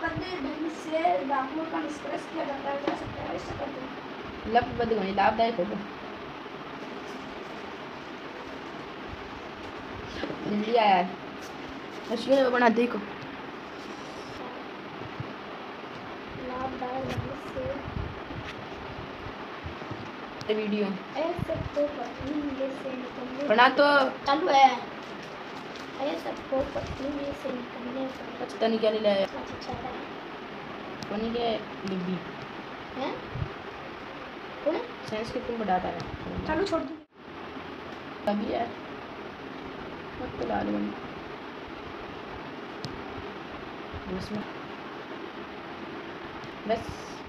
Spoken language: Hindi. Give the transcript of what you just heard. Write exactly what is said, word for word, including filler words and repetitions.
ढंग से दाखिलों का निष्कर्ष किया जाता है जा सकता है ऐसा करते हैं। लाभप्रद होने लाभदायक होगा। जल्दी आया है मशीन में बना देखो। लाभदायक ढंग से वीडियो ऐसे तो पत्नी से निकलने बना तो चालू है। ऐसे तो पत्नी से निकलने पर पता नहीं क्या ले लाया अच्छा है पानी के डिब्बी हैं कौन साइंस के तुम बताता है। चालू छोड़ दो अभी यार मत तो ला लो इसमें बस।